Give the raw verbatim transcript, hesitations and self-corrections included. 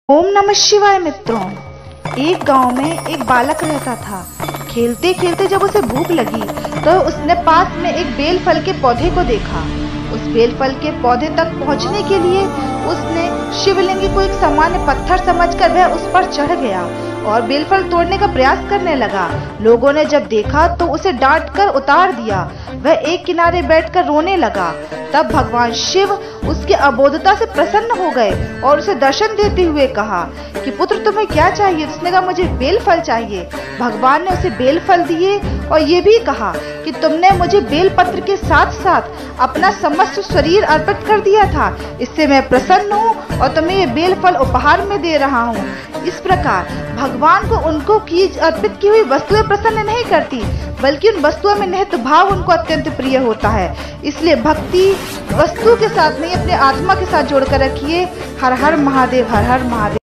ओम नमः शिवाय मित्रों। एक गांव में एक बालक रहता था। खेलते खेलते जब उसे भूख लगी तो उसने पास में एक बेल फल के पौधे को देखा। उस बेल फल के पौधे तक पहुंचने के लिए उसने शिवलिंग को एक सामान्य पत्थर समझकर वह उस पर चढ़ गया और बेलफल तोड़ने का प्रयास करने लगा। लोगों ने जब देखा तो उसे डांट कर उतार दिया। वह एक किनारे बैठकर रोने लगा। तब भगवान शिव उसकी अबोधता से प्रसन्न हो गए और उसे दर्शन देते हुए कहा कि पुत्र तुम्हें क्या चाहिए। उसने कहा मुझे बेल फल चाहिए। भगवान ने उसे बेल फल दिए और ये भी कहा कि तुमने मुझे बेल पत्र के साथ साथ अपना समस्त शरीर अर्पित कर दिया था, इससे मैं प्रसन्न हूँ और तुम्हें ये बेल फल उपहार में दे रहा हूँ। इस प्रकार भगवान को उनको की अर्पित की हुई वस्तुएं प्रसन्न नहीं करती, बल्कि उन वस्तुओं में निहित भाव उनको अत्यंत प्रिय होता है। इसलिए भक्ति वस्तु के साथ नहीं, अपने आत्मा के साथ जोड़कर रखिए। हर हर महादेव, हर हर महादेव।